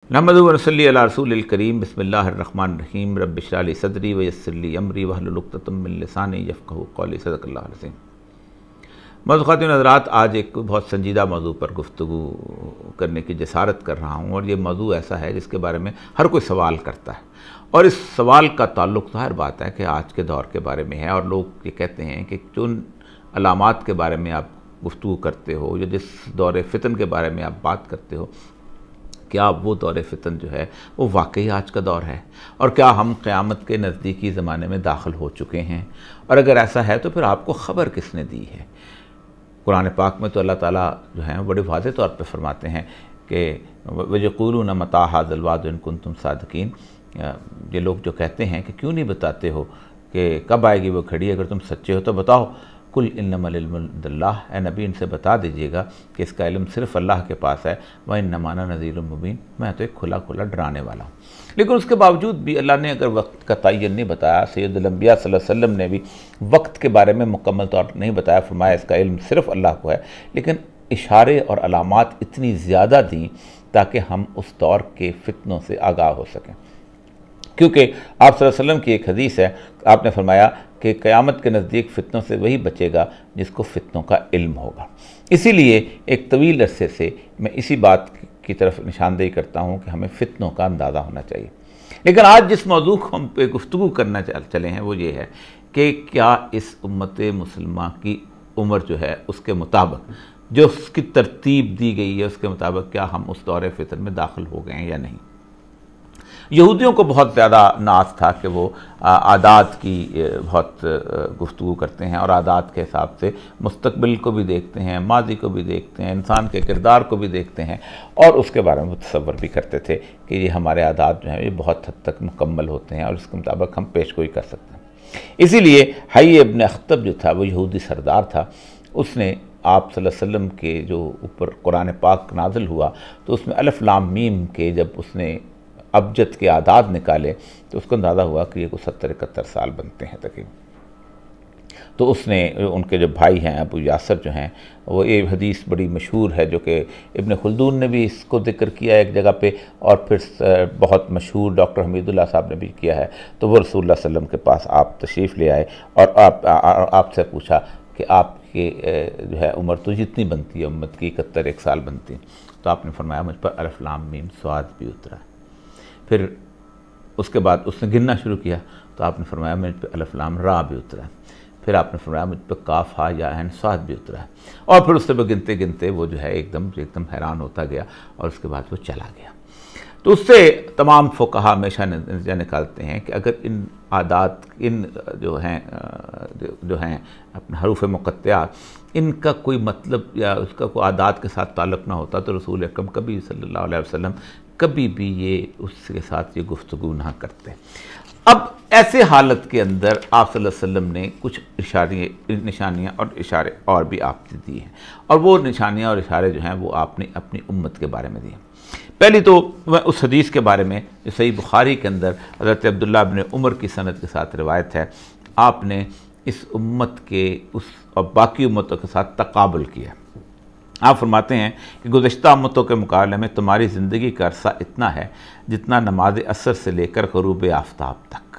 नहमदुहु व नसल्ली अला रसूलिल करीम बिस्मिल्लाहिर्रहमानिर्रहीम रब्बि इश्रह ली सदरी व यस्सिर ली अमरी वहलुल उक़दतम मिन लिसानी यफ़क़हू क़ौली सदक़ल्लाहुल अज़ीम। मौजूद ख़वातीन हज़रात, आज एक बहुत संजीदा मौजू पर गुफ्तगू करने की जसारत कर रहा हूँ, और ये मौजू ऐसा है जिसके बारे में हर कोई सवाल करता है, और इस सवाल का ताल्लुक़ ज़ाहिर बात है कि आज के दौर के बारे में है। और लोग ये कहते हैं कि जिन अलामात के बारे में आप गुफ्तगू करते हो या जिस दौर फितन के बारे में आप बात करते हो, क्या वो दौर फितन जो है वो वाकई आज का दौर है, और क्या हम क़यामत के नज़दीकी ज़माने में दाखिल हो चुके हैं, और अगर ऐसा है तो फिर आपको ख़बर किसने दी है। कुरान पाक में तो अल्लाह ताला जो है बड़े वाज़ेह तौर पे फरमाते हैं कि वयक़ूलून मता हाज़ल वअद इन कुंतुम सादिक़ीन, ये लोग जो कहते हैं कि क्यों नहीं बताते हो कि कब आएगी वो घड़ी, अगर तुम सच्चे हो तो बताओ। कुल इन्नमल इल्मु इंदल्लाह, ए नबी इनसे बता दीजिएगा कि इसका इल्म सिर्फ़ अल्लाह के पास है। व इन्नमा अना नज़ीरुम मुबीन, मैं तो एक खुला खुला डराने वाला हूँ। लेकिन उसके बावजूद भी अल्लाह ने अगर वक्त का तयन नहीं बताया, सैयदुल अंबिया सल्लल्लाहु अलैहि वसल्लम ने भी वक्त के बारे में मुकम्मल तौर पर नहीं बताया, फरमाया इसका इल्म सिर्फ़ अल्लाह को है, लेकिन इशारे और अलामात इतनी ज़्यादा दी ताकि हम उस दौर के फितनों से आगाह हो सकें। क्योंकि आप सल्लल्लाहु अलैहि वसल्लम की एक हदीस है, आपने फरमाया कि क़यामत के नज़दीक फ़ितनों से वही बचेगा जिसको फ़ितनों का इल्म होगा। इसीलिए एक तवील अरसे से मैं इसी बात की तरफ निशानदेही करता हूँ कि हमें फ़ितनों का अंदाज़ा होना चाहिए। लेकिन आज जिस मौजू को हम पे गुफ्तगू करना चले हैं वो ये है कि क्या इस उम्मत मुसलमा की उम्र जो है उसके मुताबिक, जो उसकी तरतीब दी गई है उसके मुताबिक, क्या हम उस दौर फितन में दाखिल हो गए हैं या नहीं। यहूदियों को बहुत ज़्यादा नाज था कि वो आदात की बहुत गुफ्तगू करते हैं, और आदात के हिसाब से मुस्तकबिल को भी देखते हैं, माजी को भी देखते हैं, इंसान के किरदार को भी देखते हैं, और उसके बारे में तसव्वुर भी करते थे कि ये हमारे आदात जो हैं ये बहुत हद तक मुकम्मल होते हैं और इसके मुताबिक हम पेशगोई कर सकते हैं। इसीलिए हय्य इब्न अख्तब जो था वो यहूदी सरदार था, उसने आप सल्लल्लाहु अलैहि वसल्लम के जो ऊपर कुरान पाक नाज़िल हुआ तो उसमें अलिफ लाम मीम के जब उसने अबजद के आदाद निकाले तो उसको अंदाज़ा हुआ कि ये कुछ 70-71 साल बनते हैं तकरीबन। तो उसने, उनके जो भाई हैं अबू यासर जो हैं, वो ये हदीस बड़ी मशहूर है जो कि इब्न खुल्दून ने भी इसको जिक्र किया एक जगह पे, और फिर बहुत मशहूर डॉक्टर हमीदुल्लाह साहब ने भी किया है। तो वो रसूलुल्लाह सल्लल्लाहु अलैहि वसल्लम के पास आप तशरीफ़ ले आए और आपसे पूछा कि आपके जो है उम्र तो जितनी बनती है उम्मत की 71 साल बनती है। तो आपने फरमाया मुझ पर अलिफ लाम मीम स्वाद भी उतरा। फिर उसके बाद उसने गिनना शुरू किया तो आपने फरमाया मुझ पर अलिफ लाम रा भी उतरा। फिर आपने फरमाया मुझ पर काफ हा या ऐन स्वाद भी उतरा। और फिर उससे गिनते गिनते वो जो है एकदम हैरान होता गया, और उसके बाद वो चला गया। तो उससे तमाम फ़ुक़हा हमेशा नतीजा निकालते हैं कि अगर इन आदात, इन जो हैं अपने हरूफ मुक़त्तियात, इनका कोई मतलब या उसका कोई आदात के साथ ताल्लुक़ ना होता तो रसूल अकरम कभी सल्लल्लाहु अलैहि वसल्लम कभी भी ये उसके साथ ये गुफ्तगू ना करते। अब ऐसे हालत के अंदर आप सल्लल्लाहु अलैहि वसल्लम ने कुछ निशानियाँ और इशारे और भी आपने दिए हैं, और वो निशानियाँ और इशारे जो हैं वो आपने अपनी उम्मत के बारे में दिए। पहली तो मैं उस हदीस के बारे में जो सही बुखारी के अंदर हज़रत अब्दुल्लाह इब्न उमर की सनद के साथ रिवायत है, आपने इस उम्मत के उस और बाकी उम्मतों के साथ तकाबुल किया। आप फरमाते हैं कि गुज़श्ता उम्मतों के मुकाबले में तुम्हारी ज़िंदगी का अरसा इतना है जितना नमाज असर से लेकर ग़ुरूब आफ्ताब तक।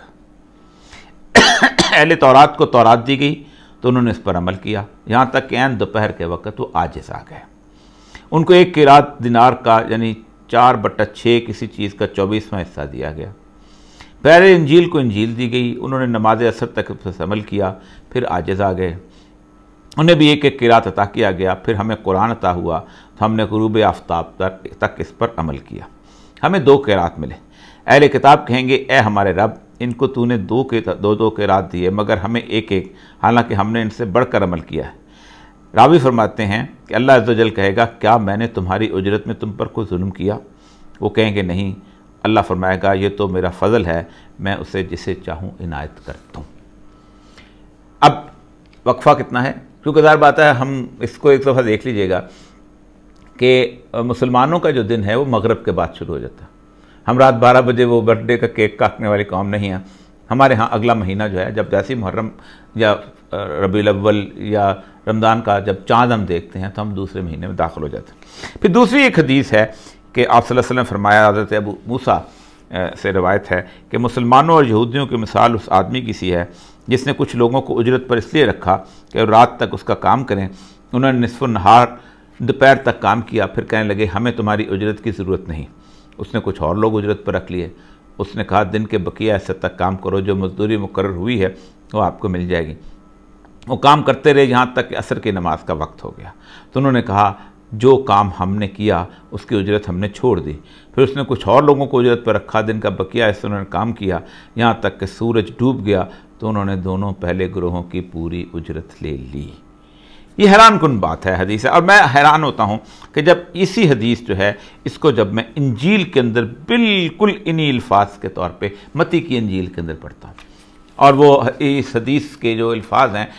अहले तौरात को तौरात दी गई तो उन्होंने इस पर अमल किया, यहाँ तक कि ऐन दोपहर के वक़्त वो आजिज़ आ गए। उनको एक क़िरात दिनार का यानी 4/6 किसी चीज़ का 24वां हिस्सा दिया गया। पहले इंजील को इंजील दी गई, उन्होंने नमाज असर तक अमल किया, फिर आजिज़ आ गए, उन्हें भी एक क़िरात अता किया गया। फिर हमें कुरान अता हुआ तो हमने ग़ुरूब आफ्ताब तक इस पर अमल किया। हमें 2 क़िरात मिले। अहले किताब कहेंगे ए हमारे रब, इनको तूने दो क़िरात दिए मगर हमें एक, हालांकि हमने इनसे बढ़कर अमल किया है। रावी फरमाते हैं कि अल्लाह अज़्ज़ व जल कहेगा क्या मैंने तुम्हारी उजरत में तुम पर कोई जुल्म किया? वो कहेंगे नहीं। अल्लाह फरमाएगा ये तो मेरा फ़ज़ल है, मैं उसे जिसे चाहूँ इनायत करता हूँ। अब वक्फ़ा कितना है, क्योंकि ज़ाहिर बात है हम इसको एक दफ़ा देख लीजिएगा कि मुसलमानों का जो दिन है वो मगरिब के बाद शुरू हो जाता है। हम रात 12 बजे वो बर्थडे का केक काटने वाली कौम नहीं है। हमारे यहाँ अगला महीना जो है, जब जैसे मुहर्रम या रबीउल अव्वल या रमज़ान का जब चाँद हम देखते हैं तो हम दूसरे महीने में दाखिल हो जाते हैं। फिर दूसरी एक हदीस है کہ آپ صلی اللہ علیہ وسلم فرمایا، حضرت ابو موسیٰ سے روایت ہے کہ مسلمانوں اور یہودیوں کی مثال اس آدمی کی سی ہے جس نے کچھ لوگوں کو اجرت پر اس لیے رکھا کہ رات تک اس کا کام کریں۔ انہوں نے نصف النہار دوپہر تک کام کیا، پھر کہنے لگے ہمیں تمہاری اجرت کی ضرورت نہیں۔ اس نے کچھ اور لوگ اجرت پر رکھ لیے۔ اس نے کہا دن کے بقیہ حصے تک کام کرو، جو مزدوری مقرر ہوئی ہے وہ آپ کو مل جائے گی۔ وہ کام کرتے رہے یہاں تک کہ عصر کی نماز کا وقت ہو گیا، تو انہوں نے کہا جو کام ہم نے کیا اس کی اجرت ہم نے چھوڑ دی۔ پھر اس نے کچھ اور لوگوں کو اجرت پر رکھا، دن کا بقیہ حصہ انہوں نے کام کیا یہاں تک کہ سورج ڈوب گیا، تو انہوں نے دونوں پہلے گروہوں کی پوری اجرت لے لی۔ یہ حیران کن بات ہے حدیث ہے، اور میں حیران ہوتا ہوں کہ جب اسی حدیث جو ہے اس کو جب میں انجیل کے اندر بالکل انہی الفاظ کے طور پہ متی کی انجیل کے اندر پڑھتا ہوں، اور وہ اس حدیث کے جو الفاظ ہیں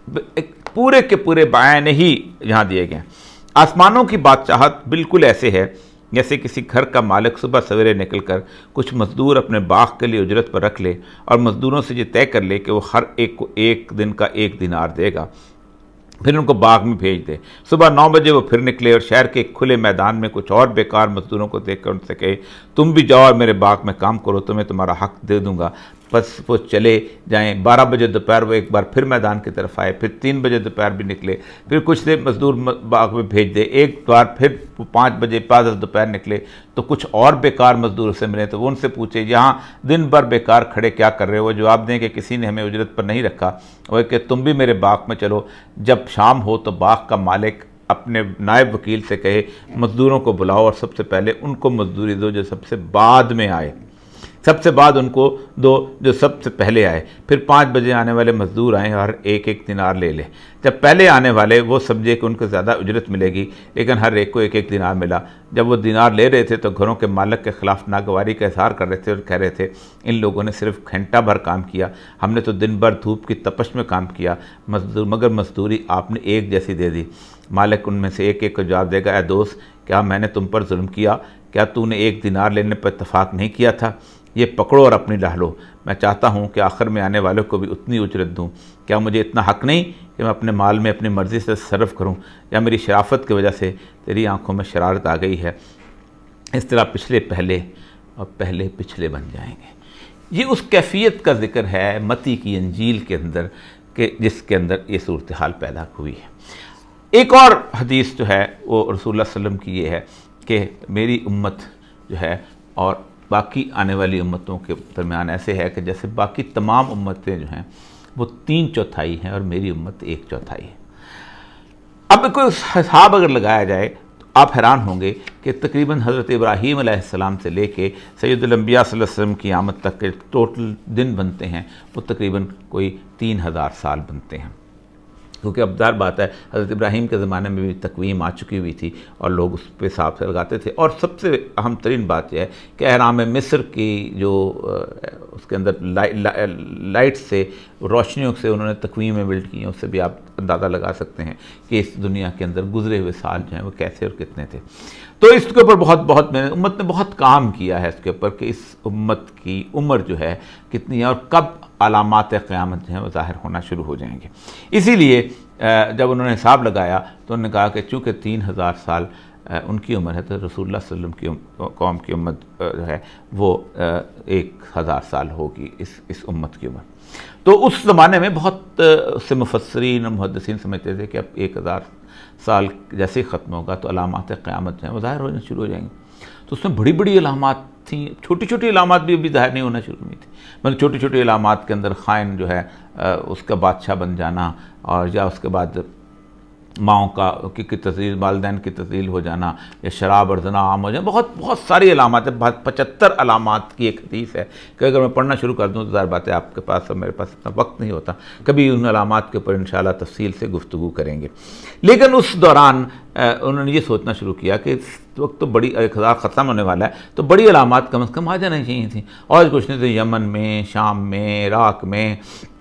پورے کے پورے بیان ہی یہاں دیے گئے ہیں۔ آسمانوں کی بادشاہت بالکل ایسے ہے جیسے کسی گھر کا مالک صبح سویرے نکل کر کچھ مزدور اپنے باغ کے لیے اجرت پر رکھ لے اور مزدوروں سے یہ طے کر لے کہ وہ ہر ایک کو ایک دن کا 1 دینار دے گا، پھر ان کو باغ میں بھیج دے۔ صبح 9 بجے وہ پھر نکلے اور شہر کے ایک کھلے میدان میں کچھ اور بیکار مزدوروں کو دیکھ کر ان سے کہے تم بھی جاؤ اور میرے باغ میں کام کرو، تمہیں تمہارا حق دے دوں گا۔ بس وہ چلے جائیں۔ 12 بجے دوپہر وہ ایک بار پھر میدان کی طرف آئے، پھر 3 بجے دوپہر بھی نکلے، پھر کچھ دیر مزدور باغ میں بھیج دے، ایک بار پھر 5 بجے بعد دوپہر نکلے تو کچھ اور بیکار مزدور سے ملے تو وہ ان سے پوچھے یہاں دن بھر بیکار کھڑے کیا کر رہے ہو؟ وہ جواب دیں کہ کسی نے ہمیں اجرت پر نہیں رکھا، وہ کہ تم بھی میرے باغ میں چلو۔ جب شام ہو تو باغ کا مالک اپنے نائب وکیل سے کہے مزدوروں کو بلاؤ اور سب سے پہلے ان کو مزدوری دو جو سب سے بعد میں آئے، سب سے بعد ان کو دو جو سب سے پہلے آئے۔ پھر 5 بجے آنے والے مزدور آئیں اور ایک ایک دینار لے لے۔ جب پہلے آنے والے وہ سمجھے کہ ان کو زیادہ اجرت ملے گی، لیکن ہر ایک کو ایک ایک دینار ملا۔ جب وہ دینار لے رہے تھے تو گھروں کے مالک کے خلاف ناگواری کا اظہار کر رہے تھے اور کہہ رہے تھے ان لوگوں نے صرف گھنٹہ بھر کام کیا، ہم نے تو دن بھر دھوپ کی تپش میں کام کیا، مگر مزدوری آپ نے ایک جیسی دے دی۔ مالک ان میں سے ایک ایک کو جواب دے گا اے دوست، کیا میں نے تم پر ظلم کیا؟ کیا تو نے 1 دینار لینے پر اتفاق نہیں کیا تھا؟ یہ پکڑو اور اپنی ڈھا لو۔ میں چاہتا ہوں کہ آخر میں آنے والوں کو بھی اتنی اجرت دوں۔ کیا مجھے اتنا حق نہیں کہ میں اپنے مال میں اپنی مرضی سے تصرف کروں، یا میری شرافت کی وجہ سے تیری آنکھوں میں شرارت آ گئی ہے؟ اس طرح پچھلے پہلے اور پہلے پچھلے بن جائیں گے۔ یہ اس کیفیت کا ذکر ہے متی کی انجیل کے اندر کہ جس کے اندر یہ صورتحال پیدا ہوئی ہے۔ ایک اور حدیث جو ہے وہ رسول اللہ صلی اللہ علیہ وسلم کی یہ ہے کہ میری امت جو ہے اور باقی آنے والی امتوں کے درمیان ایسے ہے کہ جیسے باقی تمام امتیں جو ہیں وہ 3/4 ہیں اور میری امت 1/4 ہے۔ اب کوئی حساب اگر لگایا جائے تو آپ حیران ہوں گے کہ تقریباً حضرت ابراہیم علیہ السلام سے لے کے سید الانبیاء صلی اللہ علیہ وسلم کی آمد تک کے ٹوٹل دن بنتے ہیں وہ تقریباً کوئی 3000 سال بنتے ہیں، کیونکہ اب ظاہر بات ہے حضرت ابراہیم کے زمانے میں بھی تقویم آ چکی ہوئی تھی اور لوگ اس پہ حساب سے لگاتے تھے۔ اور سب سے اہم ترین بات یہ ہے کہ اہرام مصر کی جو اس کے اندر لائٹ سے روشنیوں سے انہوں نے تقویمیں بلڈ کی ہیں، اس سے بھی آپ اندازہ لگا سکتے ہیں کہ اس دنیا کے اندر گزرے ہوئے سال جو ہیں وہ کیسے اور کتنے تھے۔ تو اس کے اوپر بہت میں نے امت نے بہت کام کیا ہے اس کے اوپر کہ اس امت کی عمر جو ہے کتنی ہے اور کب علامات قیامت جو ہیں وہ ظاہر ہونا شروع ہو جائیں گے۔ اسی لیے جب انہوں نے حساب لگایا تو انہوں نے کہا کہ چونکہ 3000 سال ان کی عمر ہے تو رسول اللہ صلی اللہ علیہ وسلم کی قوم کی امت جو ہے وہ 1000 سال ہوگی اس امت کی عمر۔ تو اس زمانے میں بہت سے مفسرین اور محدثین سمجھتے تھے کہ اب 1000 سال جیسے ہی ختم ہوگا تو علامات قیامت جو ہیں وہ ظاہر ہونا شروع ہو جائیں گے۔ تو اس میں بڑی بڑی علامات تھیں، چھوٹی چھوٹی علامات بھی ابھی ظاہر نہیں ہونا شروع ہوئی تھی۔ مطلب چھوٹی چھوٹی علامات کے اندر خائن جو ہے اس کا بادشاہ بن جانا، اور یا اس کے بعد ماؤں کی تذلیل، والدین کی تذلیل ہو جانا، یا شراب اور زنا عام ہو جانا، بہت ساری علامات ہیں۔ 75 علامات کی ایک حدیث ہے کہ اگر میں پڑھنا شروع کر دوں تو ظاہر بات ہے آپ کے پاس اور میرے پاس اتنا وقت نہیں ہوتا، کبھی ان علامات کے اوپر انشاءاللہ تفصیل سے گفتگو کریں گے۔ لیکن اس دوران انہوں نے یہ سوچنا شروع کیا کہ اس وقت تو بڑی 1000 ختم ہونے والا ہے تو بڑی علامات کم از کم آ جانا چاہیے تھیں، اور کچھ نہیں تو یمن میں، شام میں، عراق میں،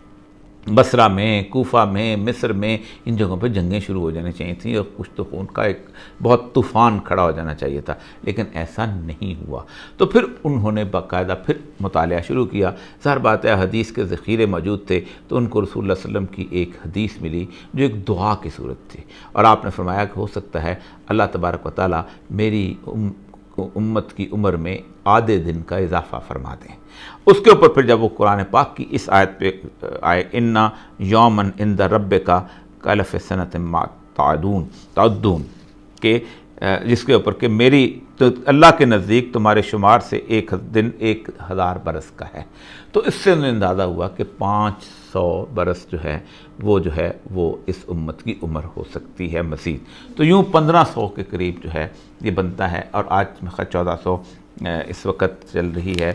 بصرہ میں، کوفہ میں، مصر میں، ان جگہوں پہ جنگیں شروع ہو جانی چاہیے تھیں اور کچھ تو خون کا ایک بہت طوفان کھڑا ہو جانا چاہیے تھا، لیکن ایسا نہیں ہوا۔ تو پھر انہوں نے باقاعدہ پھر مطالعہ شروع کیا۔ ظاہر بات ہے حدیث کے ذخیرے موجود تھے تو ان کو رسول اللہ صلی اللہ علیہ وسلم کی ایک حدیث ملی جو ایک دعا کی صورت تھی، اور آپ نے فرمایا کہ ہو سکتا ہے اللہ تبارک و تعالیٰ میری امت کی عمر میں آدھے دن کا اضافہ فرما دیں۔ اس کے اوپر پھر جب وہ قرآن پاک کی اس آیت پہ آئے اِنَّ یومًا عِندَ رَبِّکَ کَأَلْفِ سَنَةٍ مَّا تَعُدُّونَ کہ جس کے اوپر کہ میری تو اللہ کے نزدیک تمہارے شمار سے ایک دن 1000 برس کا ہے۔ تو اس سے انہیں اندازہ ہوا کہ 500 برس جو ہے وہ اس امت کی عمر ہو سکتی ہے مزید۔ تو یوں 1500 کے قریب جو ہے یہ بنتا ہے، اور آج 1400 اس وقت چل رہی ہے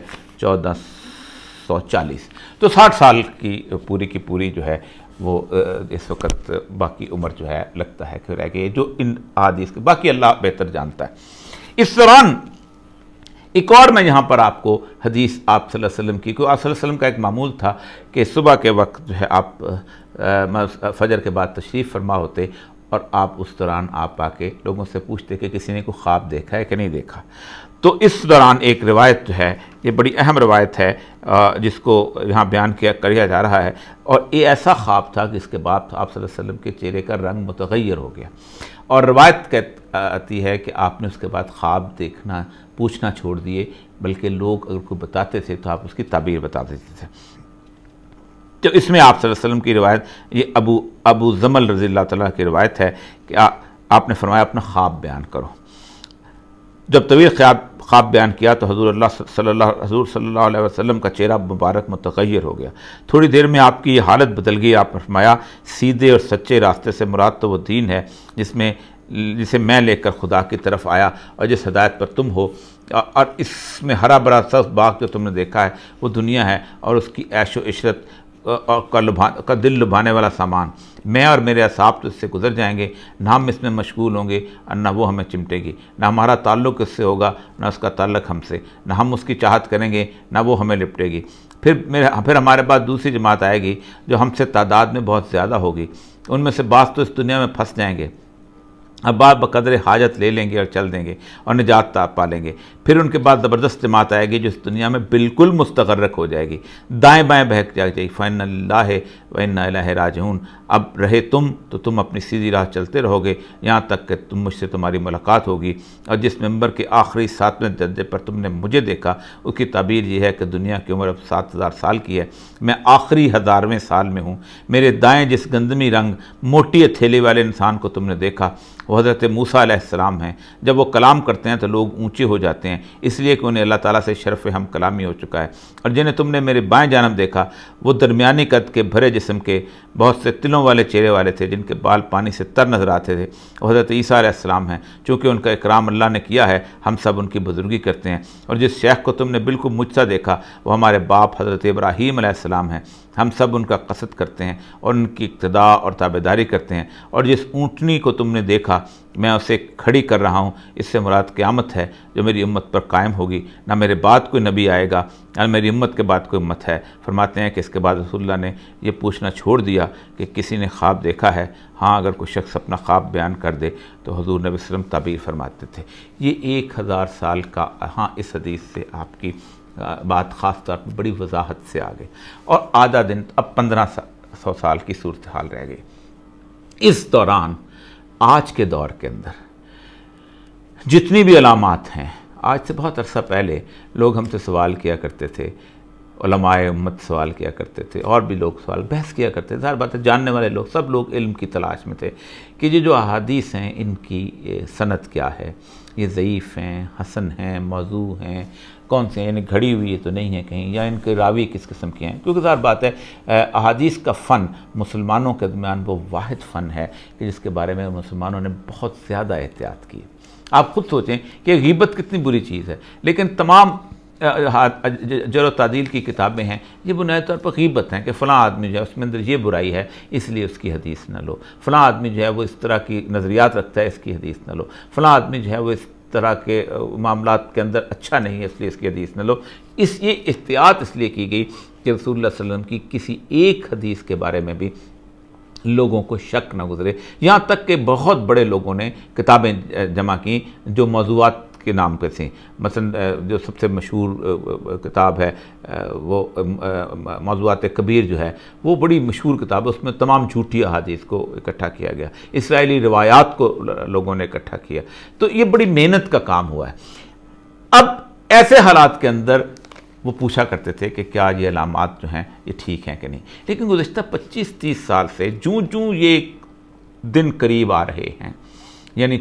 1440، تو 60 سال کی پوری جو ہے وہ اس وقت باقی عمر جو ہے لگتا ہے کہ رہ گئی، جو ان احادیث کے باقی اللہ بہتر جانتا ہے۔ اس دوران ایک اور میں یہاں پر آپ کو حدیث آپ صلی اللہ علیہ وسلم کی، کیونکہ آپ صلی اللہ علیہ وسلم کا ایک معمول تھا کہ صبح کے وقت جو ہے آپ فجر کے بعد تشریف فرما ہوتے، اور آپ اس دوران آپ آ کے لوگوں سے پوچھتے کہ کسی نے کوئی خواب دیکھا ہے کہ نہیں دیکھا۔ تو اس دوران ایک روایت جو ہے یہ بڑی اہم روایت ہے جس کو یہاں بیان کیا جا رہا ہے، اور یہ ایسا خواب تھا کہ اس کے بعد آپ صلی اللہ علیہ وسلم کے چہرے کا رنگ متغیر ہو گیا، اور روایت آتی ہے کہ آپ نے اس کے بعد خواب دیکھنا پوچھنا چھوڑ دیے، بلکہ لوگ اگر کوئی بتاتے تھے تو آپ اس کی تعبیر بتا دیتے تھے۔ تو اس میں آپ صلی اللہ علیہ وسلم کی روایت، یہ ابو زمل رضی اللہ تعالیٰ کی روایت ہے کہ آپ نے فرمایا اپنا خواب بیان کرو۔ جب طویل خواب بیان کیا تو حضور صلی اللہ علیہ وسلم کا چہرہ مبارک متغیر ہو گیا۔ تھوڑی دیر میں آپ کی یہ حالت بدل گئی۔ آپ نے فرمایا سیدھے اور سچے راستے سے مراد تو وہ دین ہے جسے میں لے کر خدا کی طرف آیا، اور جس ہدایت پر تم ہو، اور اس میں ہرا بھرا سبز باغ جو تم نے دیکھا ہے وہ دنیا ہے، اور اس کی عیش و عشرت کا دل لبھانے والا سامان۔ میں اور میرے اصحاب تو اس سے گزر جائیں گے، نہ ہم اس میں مشغول ہوں گے اور نہ وہ ہمیں چمٹے گی، نہ ہمارا تعلق اس سے ہوگا نہ اس کا تعلق ہم سے، نہ ہم اس کی چاہت کریں گے نہ وہ ہمیں لپٹے گی۔ پھر ہمارے بعد دوسری جماعت آئے گی جو ہم سے تعداد میں بہت زیادہ ہوگی، ان میں سے بعض تو اس دنیا میں پھنس جائیں گے، اب بعض بقدر حاجت لے لیں گے اور چل دیں گے اور نجات پا لیں گے۔ پھر ان کے بعد زبردست جماعت آئے گی جو اس دنیا میں بالکل مستغرق ہو جائے گی، دائیں بائیں بہک جائے گی۔ فَإِنَّ اللَّهَ وَإِنَّا إِلَيْهِ رَاجِعُونَ، اب رہے تو تم اپنی سیدھی راہ چلتے رہو گے یہاں تک کہ مجھ سے تمہاری ملاقات ہوگی، اور جس ممبر کے آخری 7ویں درجے پر تم نے مجھے دیکھا اس کی تعبیر یہ ہے کہ دنیا کی عمر اب 7000 سال کی ہے، میں آخری 1000ویں سال میں ہوں۔ میرے دائیں جس گندمی رنگ موٹی ہتھیلی والے انسان کو تم نے دیکھا وہ حضرت موسیٰ علیہ السلام ہیں۔ جب وہ کلام کرتے ہیں تو لوگ اونچے ہو جاتے ہیں، اس لیے کہ انہیں اللہ تعالیٰ سے شرف ہم کلامی ہو چکا ہے۔ اور جنہیں تم نے میرے بائیں جانب دیکھا وہ درمیانی قد کے بھرے جسم کے بہت سے تلوں والے چہرے والے تھے جن کے بال پانی سے تر نظر آتے تھے، وہ حضرت عیسیٰ علیہ السلام ہیں۔ چونکہ ان کا اکرام اللہ نے کیا ہے ہم سب ان کی بزرگی کرتے ہیں۔ اور جس شیخ کو تم نے بالکل مجھ سا دیکھا وہ ہمارے باپ حضرت ابراہیم علیہ السلام ہیں، ہم سب ان کا قصد کرتے ہیں اور ان کی اقتداء اور تابعداری کرتے ہیں۔ اور جس اونٹنی کو تم نے دیکھا میں اسے کھڑی کر رہا ہوں، اس سے مراد قیامت ہے جو میری امت پر قائم ہوگی، نہ میرے بعد کوئی نبی آئے گا نہ میری امت کے بعد کوئی امت ہے۔ فرماتے ہیں کہ اس کے بعد رسول اللہ نے یہ پوچھنا چھوڑ دیا کہ کسی نے خواب دیکھا ہے؟ ہاں، اگر کوئی شخص اپنا خواب بیان کر دے تو حضور نبی صلی اللہ علیہ وسلم تعبیر فرماتے تھے۔ یہ 1000 سال کا، ہاں اس حدیث سے آپ کی بات خاص طور پر بڑی وضاحت سے آ گئی، اور آدھا دن اب 1500 سال کی صورتحال رہ گئی۔ اس دوران آج کے دور کے اندر جتنی بھی علامات ہیں، آج سے بہت عرصہ پہلے لوگ ہم سے سوال کیا کرتے تھے، علماء امت سوال کیا کرتے تھے، اور بھی لوگ سوال بحث کیا کرتے تھے، ظاہر بات ہے جاننے والے لوگ سب لوگ علم کی تلاش میں تھے کہ یہ جو احادیث ہیں ان کی سند کیا ہے، یہ ضعیف ہیں، حسن ہیں، موضوع ہیں، کون سے ہیں، یعنی گھڑی ہوئی تو نہیں ہے کہیں، یا ان کے راوی کس قسم کے ہیں۔ کیونکہ ظاہر بات ہے احادیث کا فن مسلمانوں کے درمیان وہ واحد فن ہے کہ جس کے بارے میں مسلمانوں نے بہت زیادہ احتیاط کی۔ آپ خود سوچیں کہ غیبت کتنی بری چیز ہے، لیکن تمام جرح و تعدیل کی کتابیں ہیں یہ بنیادی طور پر غیبت ہیں کہ فلاں آدمی جو ہے اس میں اندر یہ برائی ہے اس لیے اس کی حدیث نہ لو، فلاں آدمی جو ہے وہ اس طرح کی نظریات رکھتا ہے اس کی حدیث نہ لو، فلاں آدمی جو ہے وہ اس طرح کے معاملات کے اندر اچھا نہیں ہے اس لیے اس کی حدیث نہ لو۔ یہ احتیاط اس لیے کی گئی کہ رسول اللہ صلی اللہ علیہ وسلم کی کسی ایک حدیث کے بارے میں بھی لوگوں کو شک نہ گزرے، یہاں تک کہ بہت بڑے لوگوں نے کتابیں جمع کی جو موضوعات کے نام پہ تھیں۔ مثلا جو سب سے مشہور کتاب ہے وہ موضوعات کبیر جو ہے وہ بڑی مشہور کتاب ہے، اس میں تمام جھوٹی احادیث کو اکٹھا کیا گیا، اسرائیلی روایات کو لوگوں نے اکٹھا کیا، تو یہ بڑی محنت کا کام ہوا ہے۔ اب ایسے حالات کے اندر وہ پوچھا کرتے تھے کہ کیا یہ علامات جو ہیں یہ ٹھیک ہیں کہ نہیں. لیکن گزشتہ 25-30 سال سے جوں یہ دن قریب آ رہے ہیں، یعنی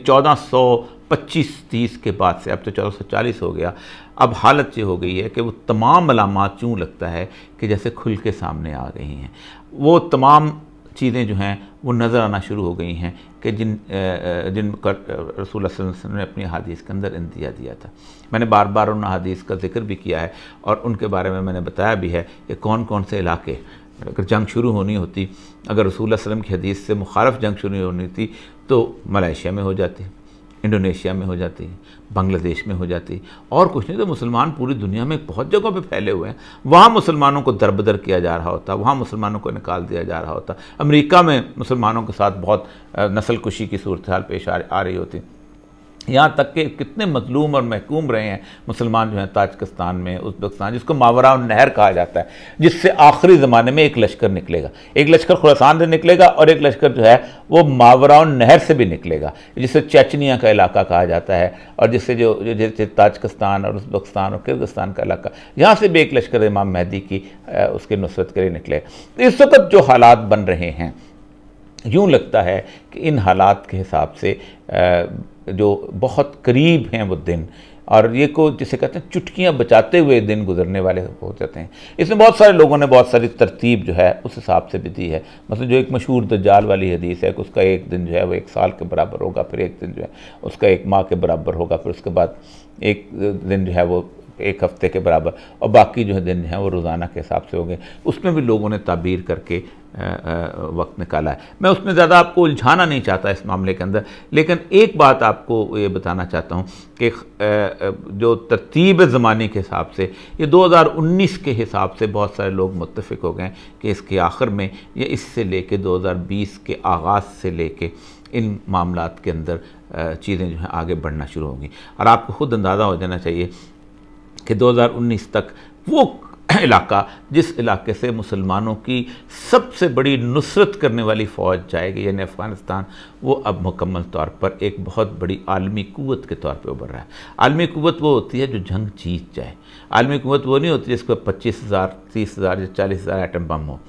1425-30 کے بعد سے اب تو 1440 ہو گیا، اب حالت یہ ہو گئی ہے کہ وہ تمام علامات یوں لگتا ہے کہ جیسے کھل کے سامنے آ گئی ہیں. وہ تمام چیزیں جو ہیں وہ نظر آنا شروع ہو گئی ہیں کہ جن کا رسول اللہ صلی اللہ علیہ وسلم نے اپنی حدیث کے اندر اندیا دیا تھا. میں نے بار بار ان حدیث کا ذکر بھی کیا ہے اور ان کے بارے میں نے بتایا بھی ہے کہ کون کون سے علاقے، اگر جنگ شروع ہونی ہوتی، اگر رسول اللہ صلی اللہ علیہ وسلم کی حدیث سے مخالف جنگ شروع ہونی تھی تو ملائیشیا میں ہو جاتی، انڈونیشیا میں ہو جاتی، بنگلہ دیش میں ہو جاتی، اور کچھ نہیں تو مسلمان پوری دنیا میں بہت جگہوں پہ پھیلے ہوئے ہیں. وہاں مسلمانوں کو دربدر کیا جا رہا ہوتا، وہاں مسلمانوں کو نکال دیا جا رہا ہوتا. امریکہ میں مسلمانوں کے ساتھ بہت نسل کشی کی صورتحال پیش آ رہی ہوتی. یہاں تک کہ کتنے مظلوم اور محکوم رہے ہیں مسلمان جو ہیں تاجکستان میں، ازبکستان، جس کو ماوراء النہر کہا جاتا ہے، جس سے آخری زمانے میں ایک لشکر نکلے گا. ایک لشکر خراسان سے نکلے گا اور ایک لشکر جو ہے وہ ماوراء النہر سے بھی نکلے گا، جسے چیچنیا کا علاقہ کہا جاتا ہے، اور جس سے جیسے تاجکستان اور ازبکستان اور کرغزستان کا علاقہ، یہاں سے بھی ایک لشکر امام مہدی کی اس کے نصرت کے لیے نکلے. اس وقت جو حالات بن رہے ہیں، یوں لگتا ہے کہ ان حالات کے حساب سے جو بہت قریب ہیں وہ دن، اور یہ کو جسے کہتے ہیں چٹکیاں بچاتے ہوئے دن گزرنے والے ہو جاتے ہیں. اس میں بہت سارے لوگوں نے بہت ساری ترتیب جو ہے اس حساب سے بھی دی ہے. مثلا جو ایک مشہور دجال والی حدیث ہے کہ اس کا ایک دن جو ہے وہ 1 سال کے برابر ہوگا، پھر ایک دن جو ہے اس کا 1 ماہ کے برابر ہوگا، پھر اس کے بعد ایک دن جو ہے وہ 1 ہفتے کے برابر، اور باقی جو ہے دن جو ہیں وہ روزانہ کے حساب سے ہوں گے. اس میں بھی لوگوں نے تعبیر کر کے وقت نکالا ہے. میں اس میں زیادہ آپ کو الجھانا نہیں چاہتا اس معاملے کے اندر، لیکن ایک بات آپ کو یہ بتانا چاہتا ہوں کہ جو ترتیب زمانی کے حساب سے یہ 2019 کے حساب سے بہت سارے لوگ متفق ہو گئے کہ اس کے آخر میں یا اس سے لے کے 2020 کے آغاز سے لے کے ان معاملات کے اندر چیزیں جو ہیں آگے بڑھنا شروع ہوں گی. اور آپ کو خود اندازہ ہو جانا چاہیے کہ 2019 تک وہ علاقہ جس علاقے سے مسلمانوں کی سب سے بڑی نصرت کرنے والی فوج جائے گی، یعنی افغانستان، وہ اب مکمل طور پر ایک بہت بڑی عالمی قوت کے طور پہ ابھر رہا ہے. عالمی قوت وہ ہوتی ہے جو جنگ جیت جائے. عالمی قوت وہ نہیں ہوتی جس کو 25,000 30,000 یا 40,000 ایٹم بم ہو.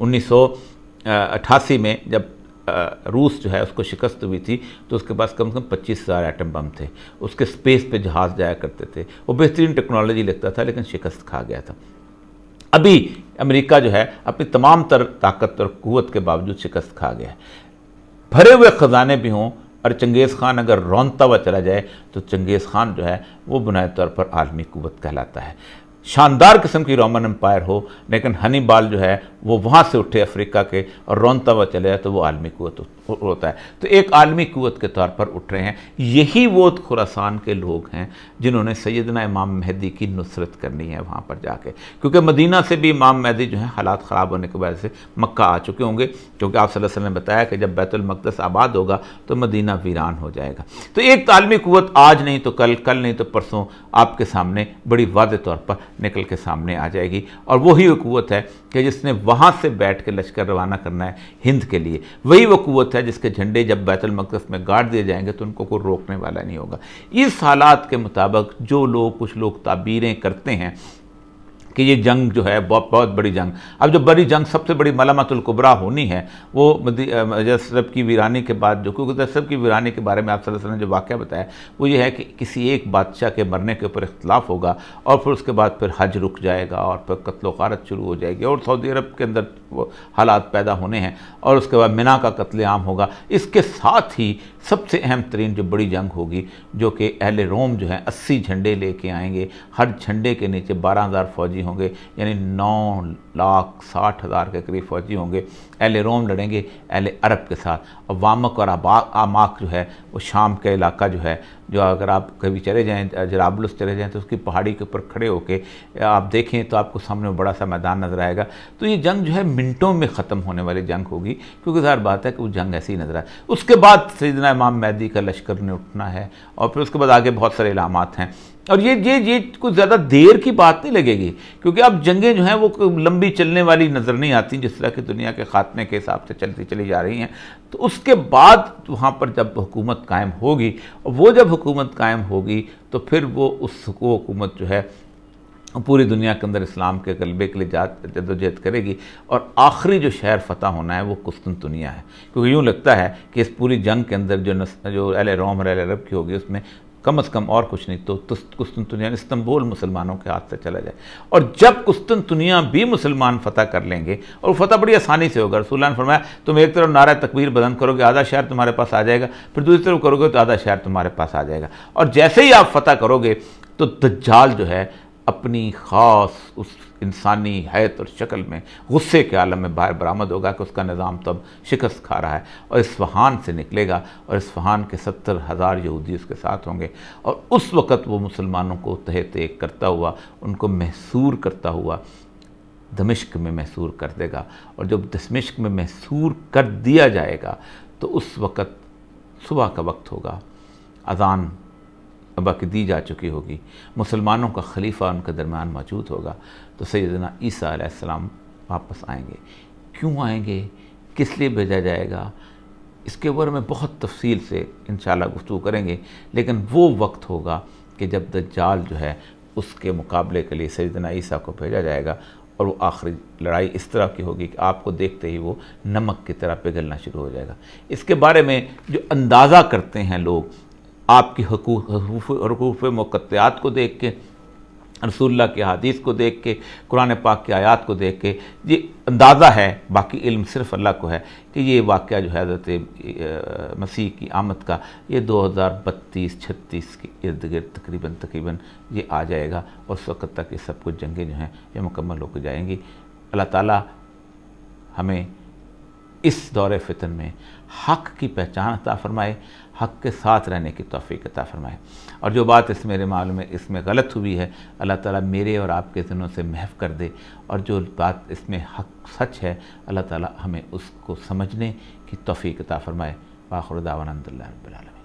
1988 میں جب روس جو ہے اس کو شکست ہوئی تھی تو اس کے پاس کم سے کم 25,000 ایٹم بم تھے. اس کے سپیس پہ جہاز جایا کرتے تھے، وہ بہترین ٹیکنالوجی لگتا تھا، لیکن شکست کھا گیا تھا. ابھی امریکہ جو ہے اپنی تمام تر طاقت اور قوت کے باوجود شکست کھا گیا ہے. بھرے ہوئے خزانے بھی ہوں، اور چنگیز خان اگر رونتا ہوا چلا جائے تو چنگیز خان جو ہے وہ بنیادی طور پر عالمی قوت کہلاتا ہے. شاندار قسم کی رومن امپائر ہو، لیکن ہنی بال جو ہے وہ وہاں سے اٹھے افریقہ کے اور رونتا ہوا چلے جائے تو وہ عالمی قوت ہوتا ہے. تو ایک عالمی قوت کے طور پر اٹھ رہے ہیں. یہی وہ خراسان کے لوگ ہیں جنہوں نے سیدنا امام مہدی کی نصرت کرنی ہے وہاں پر جا کے، کیونکہ مدینہ سے بھی امام مہدی جو ہیں حالات خراب ہونے کی وجہ سے مکہ آ چکے ہوں گے، کیونکہ آپ صلی اللہ علیہ وسلم نے بتایا کہ جب بیت المقدس آباد ہوگا تو مدینہ ویران ہو جائے گا. تو ایک عالمی قوت آج نہیں تو کل، کل نہیں تو پرسوں آپ کے سامنے بڑی واضح طور پر نکل کے سامنے آ جائے گی. اور وہی وہ قوت ہے کہ جس نے وہاں سے بیٹھ کے لشکر روانہ کرنا ہے ہند کے لیے. وہی وہ قوت ہے جس کے جھنڈے جب بیت المقدس میں گاڑ دیے جائیں گے تو ان کو کوئی روکنے والا نہیں ہوگا. اس حالات کے مطابق جو لوگ کچھ لوگ تعبیریں کرتے ہیں کہ یہ جنگ جو ہے بہت بڑی جنگ، اب جو بڑی جنگ سب سے بڑی ملامت الکبریٰ ہونی ہے وہ یثرب کی ویرانی کے بعد، جو کیونکہ یثرب کی ویرانی کے بارے میں آپ صلی اللہ علیہ وسلم نے جو واقعہ بتایا وہ یہ ہے کہ کسی ایک بادشاہ کے مرنے کے اوپر اختلاف ہوگا اور پھر اس کے بعد پھر حج رک جائے گا اور پھر قتل و غارت شروع ہو جائے گی اور سعودی عرب کے اندر وہ حالات پیدا ہونے ہیں اور اس کے بعد منا کا قتل عام ہوگا. اس کے ساتھ ہی سب سے اہم ترین جو بڑی جنگ ہوگی جو کہ اہل روم جو ہیں 80 جھنڈے لے کے آئیں گے، ہر جھنڈے کے نیچے 12,000 فوجی ہوں گے، یعنی 9,60,000 کے قریب فوجی ہوں گے. اہل روم لڑیں گے اہل عرب کے ساتھ. اور وامک اور آماک جو ہے وہ شام کا علاقہ جو ہے، جو اگر آپ کبھی چلے جائیں جرابلس چلے جائیں تو اس کی پہاڑی کے اوپر کھڑے ہو کے آپ دیکھیں تو آپ کو سامنے بڑا سا میدان نظر آئے گا. تو یہ جنگ جو ہے منٹوں میں ختم ہونے والی جنگ ہوگی، کیونکہ ظاہر بات ہے کہ وہ جنگ ایسی ہی نظر آئے. اس کے بعد سیدنا امام مہدی کا لشکر نے اٹھنا ہے اور پھر اس کے بعد آگے بہت سارے علامات ہیں اور یہ کوئی زیادہ دیر کی بات نہیں لگے گی، کیونکہ اب جنگیں جو ہیں وہ لمبی چلنے والی نظر نہیں آتی، جس طرح کہ دنیا کے خاتمے کے حساب سے چلتی چلی جا رہی ہیں۔ تو اس کے بعد وہاں پر جب حکومت قائم ہوگی، وہ جب حکومت قائم ہوگی تو پھر وہ حکومت جو ہے پوری دنیا کے اندر اسلام کے غلبے کے لیے جدوجہد کرے گی، اور آخری جو شہر فتح ہونا ہے وہ قسطنطنیہ ہے، کیونکہ یوں لگتا ہے کہ اس پوری جنگ کے اندر جو اہل روم اور اہل عرب کی ہوگی، اس میں کم از کم اور کچھ نہیں تو قسطنطنیہ استنبول مسلمانوں کے ہاتھ سے چلا جائے، اور جب قسطنطنیہ بھی مسلمان فتح کر لیں گے، اور وہ فتح بڑی آسانی سے ہوگا۔ رسول اللہ نے فرمایا تم ایک طرف نعرہ تکبیر بلند کرو گے، آدھا شہر تمہارے پاس آ جائے گا، پھر دوسری طرف کرو گے تو آدھا شہر تمہارے پاس آ جائے گا، اور جیسے ہی آپ فتح کرو گے تو دجال جو ہے اپنی خاص اس انسانی حیت اور شکل میں غصے کے عالم میں باہر برآمد ہوگا کہ اس کا نظام تب شکست کھا رہا ہے، اور اصفہان سے نکلے گا، اور اصفہان کے 70,000 یہودی اس کے ساتھ ہوں گے، اور اس وقت وہ مسلمانوں کو تحت ایک کرتا ہوا، ان کو محصور کرتا ہوا دمشق میں محصور کر دے گا، اور جب دمشق میں محصور کر دیا جائے گا تو اس وقت صبح کا وقت ہوگا، اذان ابا کی دی جا چکی ہوگی، مسلمانوں کا خلیفہ ان کے درمیان موجود ہوگا، تو سیدنا عیسیٰ علیہ السلام واپس آئیں گے۔ کیوں آئیں گے، کس لیے بھیجا جائے گا، اس کے بارے میں بہت تفصیل سے انشاءاللہ گفتگو کریں گے، لیکن وہ وقت ہوگا کہ جب دجال جو ہے اس کے مقابلے کے لیے سیدنا عیسیٰ کو بھیجا جائے گا، اور وہ آخری لڑائی اس طرح کی ہوگی کہ آپ کو دیکھتے ہی وہ نمک کی طرح پگھلنا شروع ہو جائے گا۔ اس کے بارے میں جو اندازہ کرتے ہیں لوگ، آپ کی حروف مقطعات کو دیکھ کے، رسول اللہ کی حدیث کو دیکھ کے، قرآن پاک کی آیات کو دیکھ کے یہ اندازہ ہے، باقی علم صرف اللہ کو ہے، کہ یہ واقعہ جو ہے حضرت مسیح کی آمد کا یہ 2032-36 کے ارد گرد تقریباً یہ آ جائے گا، اور اس وقت تک یہ سب کچھ جنگیں جو ہیں یہ مکمل ہو کے جائیں گی۔ اللہ تعالیٰ ہمیں اس دور فتن میں حق کی پہچان عطا فرمائے، حق کے ساتھ رہنے کی توفیق عطا فرمائے، اور جو بات اس میرے معلوم میں اس میں غلط ہوئی ہے اللہ تعالیٰ میرے اور آپ کے ذہنوں سے محو کر دے، اور جو بات اس میں حق سچ ہے اللہ تعالیٰ ہمیں اس کو سمجھنے کی توفیق عطا فرمائے۔ وآخر دعوانا الحمدللہ رب العالمین۔